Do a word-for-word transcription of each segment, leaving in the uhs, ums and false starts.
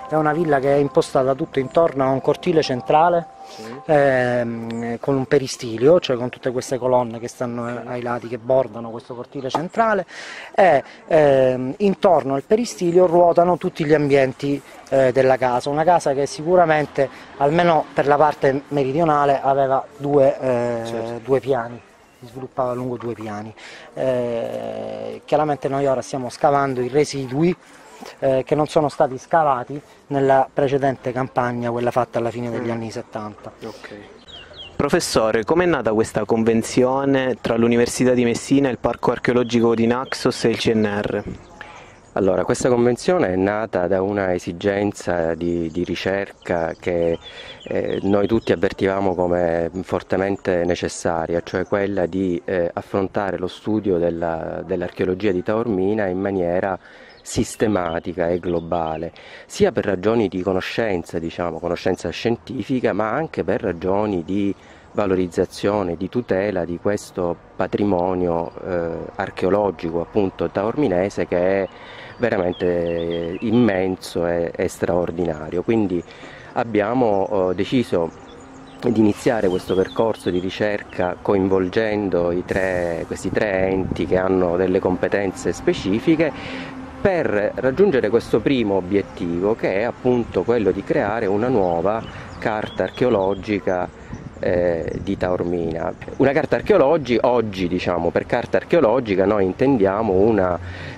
è una villa che è impostata tutto intorno a un cortile centrale, sì. ehm, con un peristilio, cioè con tutte queste colonne che stanno ai lati, che bordano questo cortile centrale, e ehm, intorno al peristilio ruotano tutti gli ambienti eh, della casa, una casa che sicuramente, almeno per la parte meridionale, aveva due, eh, certo. due piani. Si sviluppava lungo due piani. Eh, chiaramente noi ora stiamo scavando i residui eh, che non sono stati scavati nella precedente campagna, quella fatta alla fine degli mm. anni settanta. Okay. Professore, com'è nata questa convenzione tra l'Università di Messina, il Parco Archeologico di Naxos e il C N R? Allora, questa convenzione è nata da una esigenza di, di ricerca che eh, noi tutti avvertivamo come fortemente necessaria, cioè quella di eh, affrontare lo studio della, dell'archeologia di Taormina in maniera sistematica e globale, sia per ragioni di conoscenza, diciamo, conoscenza scientifica, ma anche per ragioni di valorizzazione, di tutela di questo patrimonio eh, archeologico appunto taorminese, che è veramente immenso e, e straordinario. Quindi abbiamo eh, deciso di iniziare questo percorso di ricerca coinvolgendo i tre, questi tre enti che hanno delle competenze specifiche, per raggiungere questo primo obiettivo, che è appunto quello di creare una nuova carta archeologica Eh, di Taormina. Una carta archeologica, oggi diciamo per carta archeologica noi intendiamo una,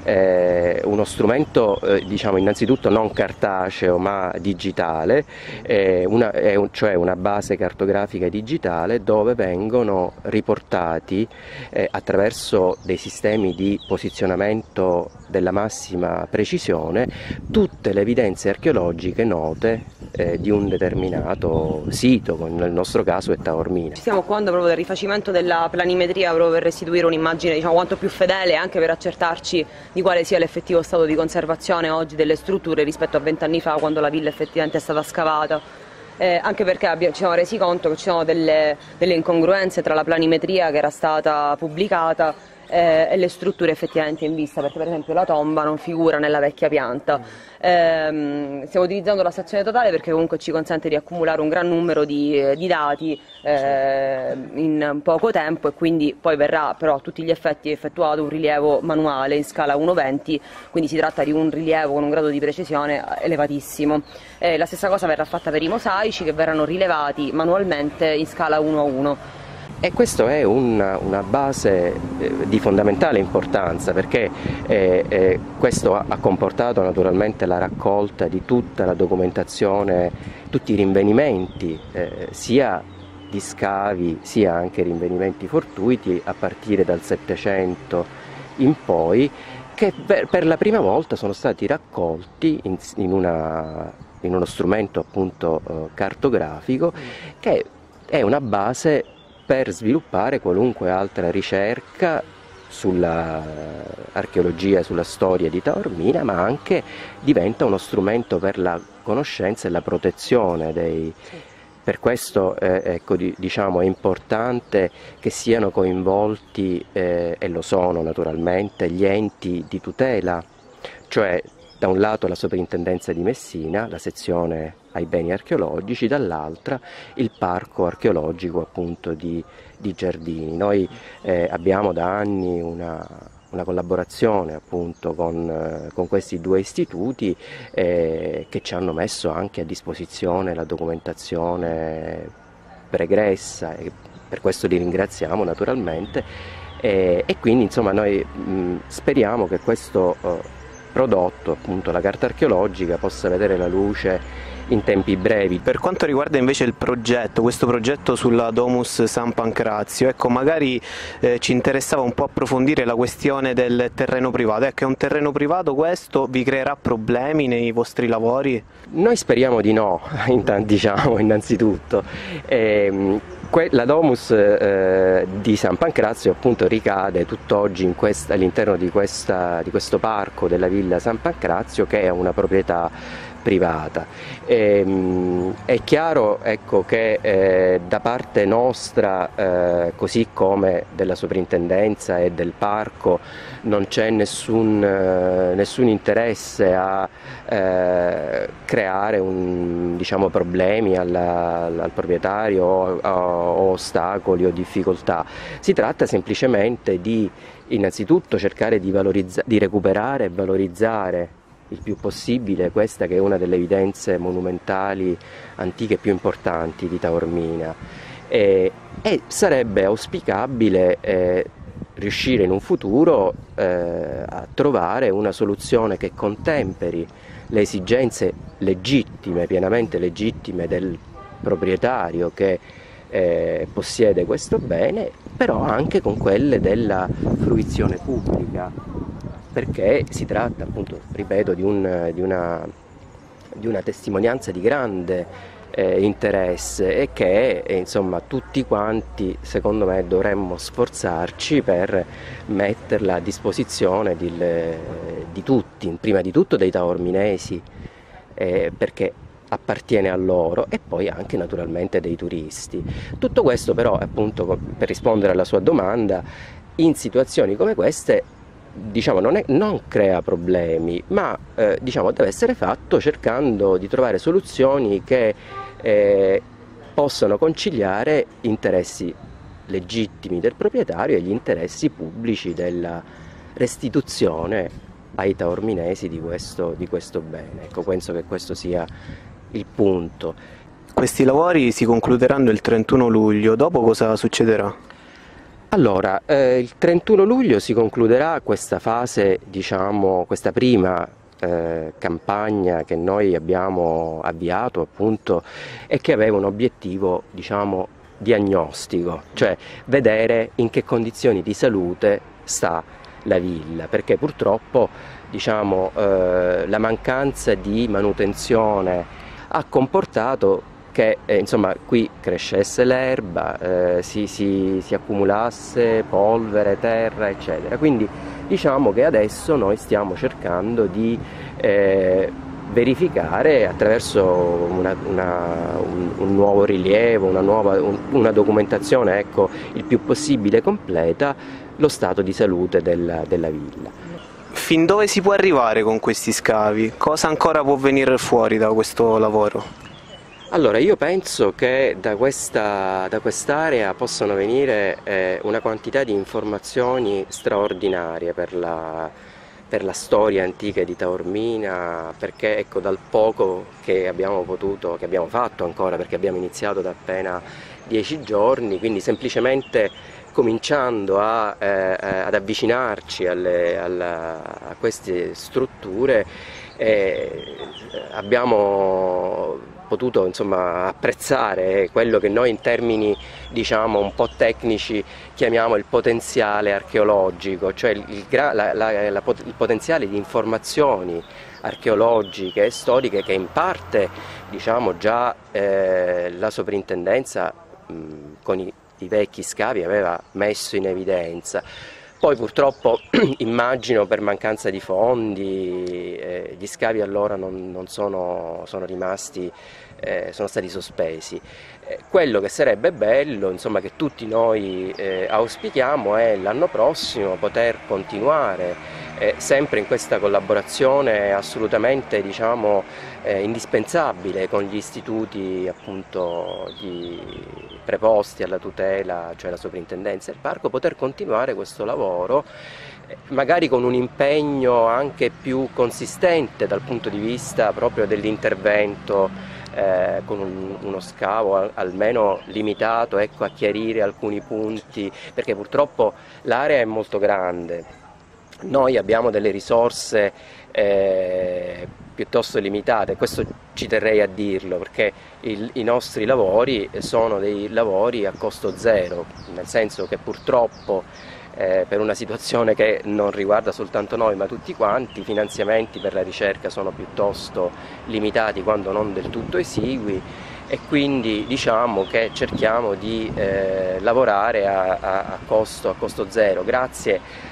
eh, uno strumento eh, diciamo innanzitutto non cartaceo ma digitale, eh, una, è un, cioè una base cartografica digitale dove vengono riportati eh, attraverso dei sistemi di posizionamento della massima precisione tutte le evidenze archeologiche note eh, di un determinato sito, con nel nostro caso è Taormina. Ci stiamo occupando proprio del rifacimento della planimetria, proprio per restituire un'immagine, diciamo, quanto più fedele, anche per accertarci di quale sia l'effettivo stato di conservazione oggi delle strutture rispetto a vent'anni fa, quando la villa effettivamente è stata scavata. Eh, anche perché abbiamo, ci siamo resi conto che ci sono delle, delle incongruenze tra la planimetria che era stata pubblicata eh, e le strutture effettivamente in vista, perché per esempio la tomba non figura nella vecchia pianta. Eh, stiamo utilizzando la stazione totale perché comunque ci consente di accumulare un gran numero di, di dati eh, in poco tempo, e quindi poi verrà però a tutti gli effetti effettuato un rilievo manuale in scala uno venti, quindi si tratta di un rilievo con un grado di precisione elevatissimo. Eh, la stessa cosa verrà fatta per i mosaici, che verranno rilevati manualmente in scala uno a uno. E questo è una, una base eh, di fondamentale importanza, perché eh, eh, questo ha, ha comportato naturalmente la raccolta di tutta la documentazione, tutti i rinvenimenti, eh, sia di scavi sia anche rinvenimenti fortuiti a partire dal Settecento in poi, che per, per la prima volta sono stati raccolti in, in, una, in uno strumento appunto eh, cartografico, che è una base per sviluppare qualunque altra ricerca sulla archeologia, sulla storia di Taormina, ma anche diventa uno strumento per la conoscenza e la protezione dei... Per questo eh, ecco, di, diciamo, è importante che siano coinvolti, eh, e lo sono naturalmente, gli enti di tutela, cioè da un lato la Soprintendenza di Messina, la sezione ai beni archeologici, dall'altra il Parco Archeologico appunto di, di Giardini. Noi eh, abbiamo da anni una, una collaborazione appunto con, eh, con questi due istituti eh, che ci hanno messo anche a disposizione la documentazione pregressa, e per questo li ringraziamo naturalmente, e, e quindi insomma noi mh, speriamo che questo eh, prodotto, appunto la carta archeologica, possa vedere la luce in tempi brevi. Per quanto riguarda invece il progetto, questo progetto sulla Domus San Pancrazio, ecco, magari eh, ci interessava un po' approfondire la questione del terreno privato. Ecco, è un terreno privato questo, vi creerà problemi nei vostri lavori? Noi speriamo di no, diciamo innanzitutto. E, la Domus eh, di San Pancrazio appunto ricade tutt'oggi all'interno di, di questo parco della Villa San Pancrazio, che è una proprietà privata. E, mh, è chiaro, ecco, che eh, da parte nostra, eh, così come della soprintendenza e del parco, non c'è nessun, eh, nessun interesse a eh, creare un, diciamo, problemi alla, al proprietario o, o ostacoli o difficoltà. Si tratta semplicemente di innanzitutto cercare di, valorizza- di recuperare e valorizzare il più possibile questa che è una delle evidenze monumentali antiche più importanti di Taormina, e, e sarebbe auspicabile eh, riuscire in un futuro eh, a trovare una soluzione che contemperi le esigenze legittime, pienamente legittime del proprietario che eh, possiede questo bene, però anche con quelle della fruizione pubblica, perché si tratta appunto, ripeto, di, un, di, una, di una testimonianza di grande eh, interesse e che eh, insomma tutti quanti secondo me dovremmo sforzarci per metterla a disposizione di, di tutti, prima di tutto dei taorminesi, eh, perché appartiene a loro, e poi anche naturalmente dei turisti. Tutto questo però, appunto, per rispondere alla sua domanda, in situazioni come queste, diciamo, non, è, non crea problemi, ma eh, diciamo, deve essere fatto cercando di trovare soluzioni che eh, possano conciliare interessi legittimi del proprietario e gli interessi pubblici della restituzione ai taorminesi di questo, di questo bene. Ecco, penso che questo sia il punto. Questi lavori si concluderanno il trentuno luglio, dopo cosa succederà? Allora, eh, il trentuno luglio si concluderà questa fase, diciamo, questa prima eh, campagna che noi abbiamo avviato, appunto, e che aveva un obiettivo, diciamo, diagnostico, cioè vedere in che condizioni di salute sta la villa, perché purtroppo, diciamo, eh, la mancanza di manutenzione ha comportato che eh, insomma, qui crescesse l'erba, eh, si, si, si accumulasse polvere, terra, eccetera. Quindi diciamo che adesso noi stiamo cercando di eh, verificare attraverso una, una, un, un nuovo rilievo, una, nuova, un, una documentazione, ecco, il più possibile completa, lo stato di salute della, della villa. Fin dove si può arrivare con questi scavi? Cosa ancora può venire fuori da questo lavoro? Allora, io penso che da questa, da quest'area possano venire eh, una quantità di informazioni straordinarie per la, per la storia antica di Taormina, perché ecco, dal poco che abbiamo potuto, che abbiamo fatto ancora, perché abbiamo iniziato da appena dieci giorni, quindi semplicemente cominciando a, eh, ad avvicinarci alle, alla, a queste strutture, eh, abbiamo potuto, insomma, apprezzare quello che noi in termini, diciamo, un po' tecnici chiamiamo il potenziale archeologico, cioè il, il, la, la, la, il potenziale di informazioni archeologiche e storiche che in parte, diciamo, già eh, la soprintendenza mh, con i, i vecchi scavi aveva messo in evidenza. Poi purtroppo immagino per mancanza di fondi eh, gli scavi allora non, non sono, sono rimasti, eh, sono stati sospesi. Eh, quello che sarebbe bello, insomma, che tutti noi eh, auspichiamo, è l'anno prossimo poter continuare eh, sempre in questa collaborazione assolutamente, diciamo, eh, indispensabile con gli istituti, appunto, di preposti alla tutela, cioè la soprintendenza e il parco, poter continuare questo lavoro magari con un impegno anche più consistente dal punto di vista proprio dell'intervento, eh, con un, uno scavo al, almeno limitato, ecco, a chiarire alcuni punti, perché purtroppo l'area è molto grande, noi abbiamo delle risorse eh, piuttosto limitate, questo ci terrei a dirlo, perché il, i nostri lavori sono dei lavori a costo zero, nel senso che purtroppo eh, per una situazione che non riguarda soltanto noi ma tutti quanti, i finanziamenti per la ricerca sono piuttosto limitati quando non del tutto esigui, e quindi diciamo che cerchiamo di eh, lavorare a, a, a, costo, a costo zero, grazie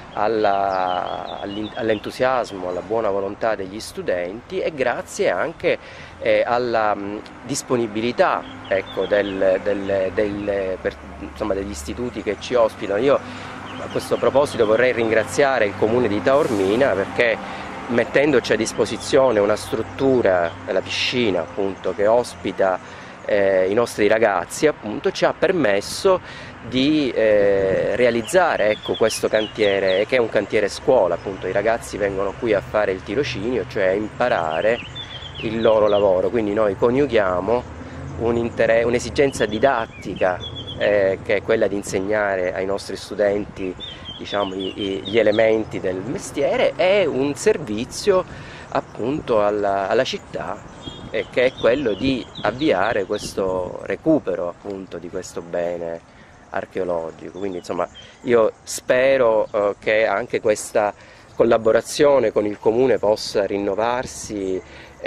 all'entusiasmo, alla buona volontà degli studenti e grazie anche eh, alla mh, disponibilità, ecco, del, del, del, per, insomma, degli istituti che ci ospitano. Io a questo proposito vorrei ringraziare il Comune di Taormina, perché mettendoci a disposizione una struttura, la piscina appunto, che ospita eh, i nostri ragazzi, appunto, ci ha permesso di eh, realizzare, ecco, questo cantiere, che è un cantiere scuola, appunto. I ragazzi vengono qui a fare il tirocinio, cioè a imparare il loro lavoro, quindi noi coniughiamo un'esigenza didattica eh, che è quella di insegnare ai nostri studenti, diciamo, i, gli elementi del mestiere, e un servizio appunto alla, alla città, eh, che è quello di avviare questo recupero appunto di questo bene archeologico. Quindi insomma io spero eh, che anche questa collaborazione con il Comune possa rinnovarsi,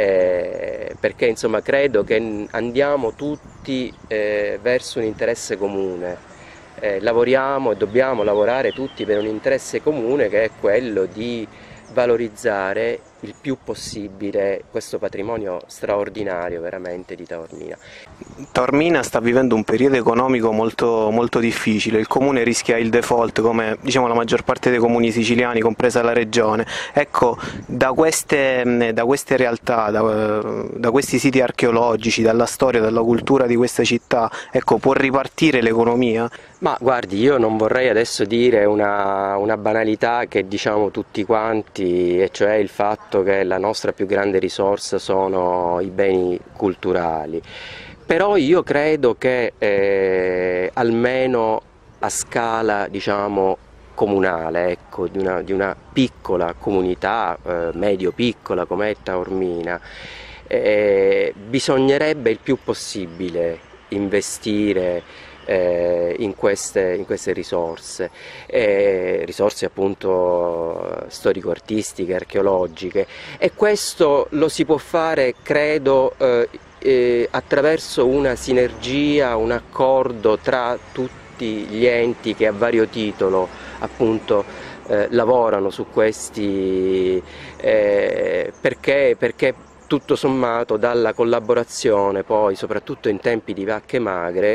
eh, perché insomma credo che andiamo tutti eh, verso un interesse comune. Eh, lavoriamo e dobbiamo lavorare tutti per un interesse comune, che è quello di valorizzare il più possibile questo patrimonio straordinario veramente di Taormina. Taormina sta vivendo un periodo economico molto, molto difficile, il comune rischia il default come, diciamo, la maggior parte dei comuni siciliani, compresa la regione. Ecco, da queste, da queste realtà, da, da questi siti archeologici, dalla storia, dalla cultura di questa città, ecco, può ripartire l'economia? Ma guardi, io non vorrei adesso dire una, una banalità che diciamo tutti quanti, e cioè il fatto che la nostra più grande risorsa sono i beni culturali. Però io credo che eh, almeno a scala, diciamo, comunale, ecco, di una, di una piccola comunità, eh, medio-piccola come è Taormina, eh, bisognerebbe il più possibile investire eh, in, queste, in queste risorse, eh, risorse appunto storico-artistiche, archeologiche, e questo lo si può fare, credo, eh, Eh, attraverso una sinergia, un accordo tra tutti gli enti che a vario titolo appunto eh, lavorano su questi, eh, perché, perché tutto sommato dalla collaborazione poi, soprattutto in tempi di vacche magre,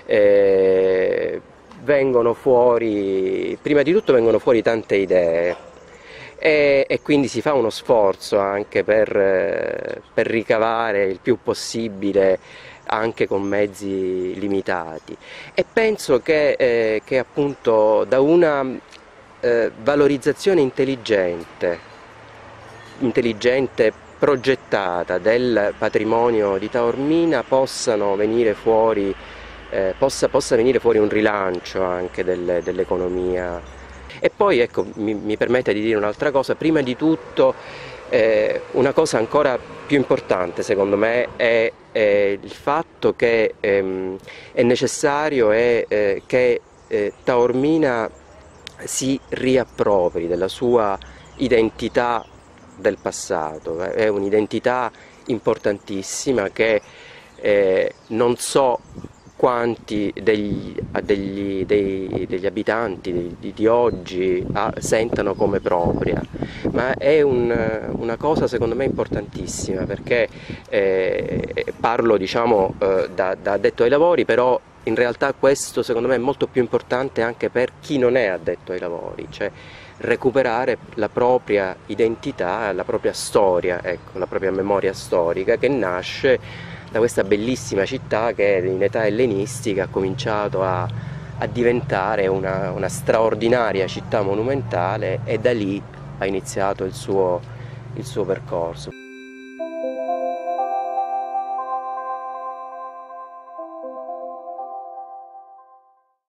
eh, vengono fuori, prima di tutto vengono fuori tante idee. E, e quindi si fa uno sforzo anche per, per ricavare il più possibile anche con mezzi limitati, e penso che, eh, che appunto da una eh, valorizzazione intelligente, intelligente progettata del patrimonio di Taormina possano venire fuori, eh, possa, possa venire fuori un rilancio anche del, dell'economia. E poi, ecco, mi, mi permette di dire un'altra cosa. Prima di tutto eh, una cosa ancora più importante secondo me è, è il fatto che ehm, è necessario è, eh, che eh, Taormina si riappropri della sua identità del passato. È un'identità importantissima che eh, non so quanti degli, degli, dei, degli abitanti di, di oggi ah, sentano come propria, ma è un, una cosa secondo me importantissima, perché eh, parlo, diciamo, eh, da, da addetto ai lavori, però in realtà questo secondo me è molto più importante anche per chi non è addetto ai lavori, cioè recuperare la propria identità, la propria storia, ecco, la propria memoria storica che nasce da questa bellissima città che in età ellenistica ha cominciato a, a diventare una, una straordinaria città monumentale, e da lì ha iniziato il suo, il suo percorso.